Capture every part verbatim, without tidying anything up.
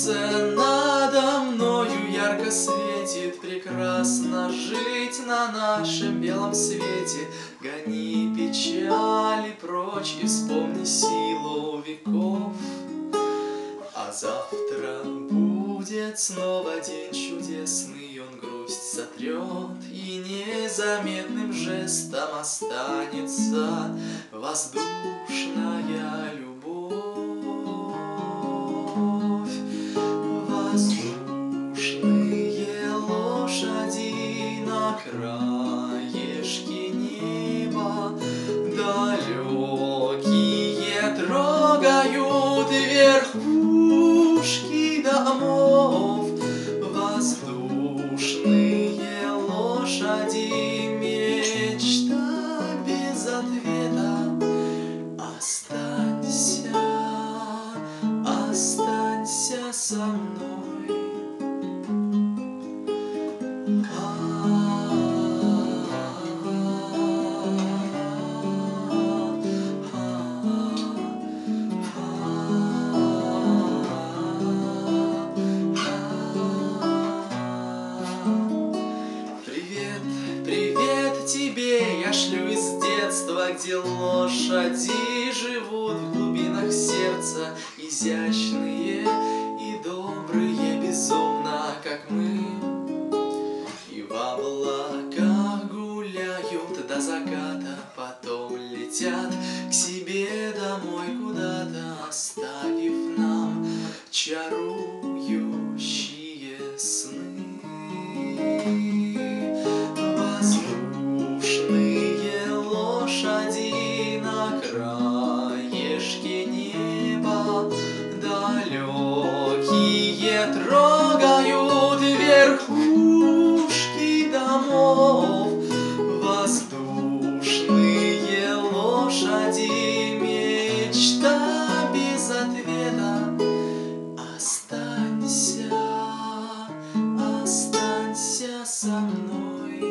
солнце надо мною ярко светит, прекрасно жить на нашем белом свете. Гони печали прочь и вспомни силу веков. А завтра будет снова день чудесный, он грусть сотрет, и незаметным жестом останется воздушная любовь. Воздушные лошади на краешке неба, далекие трогают верхушки домов. Воздушные лошади, мечта без ответа. Останься, останься со мной. Тебе я шлю из детства, где лошади живут в глубинах сердца, изящные и добрые, безумно, как мы. И в облаках гуляют до заката, потом летят к себе домой куда-то, оставив нам чарующие сны. Краешке неба, далекие трогают верхушки домов. Воздушные лошади, мечта без ответа. Останься, останься со мной.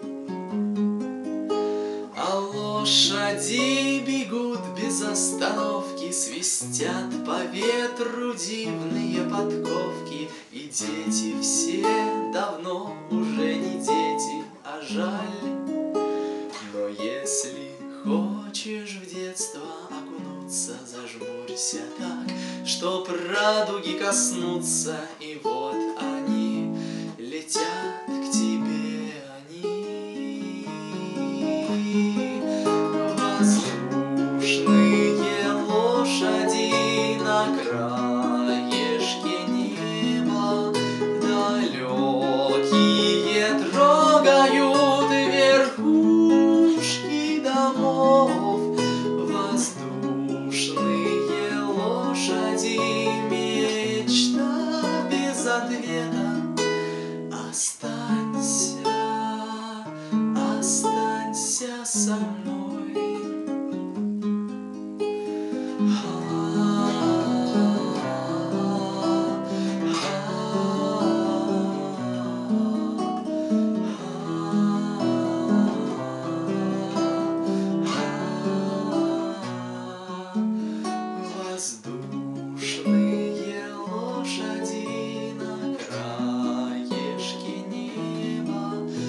А лошади бегут без остановки, свистят по ветру дивные подковки. И дети все давно уже не дети, а жаль. Но если хочешь в детство окунуться, зажмурься так, чтоб радуги коснуться. И вот они летят к тебе, они. Воздушные лошади на краешке неба, далекие трогают верхушки домов. Воздушные лошади, мечта без ответа. Останься, останься со мной. Воздушные лошади на краешке неба,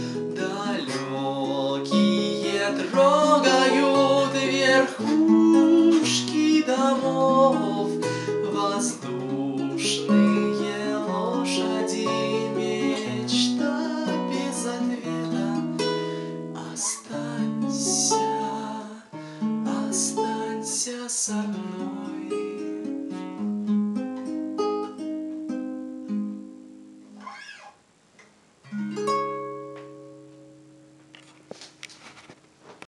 далекие трогают верхушки домов. Воздушные лошади, мечта без ответа. Останься, останься со мной.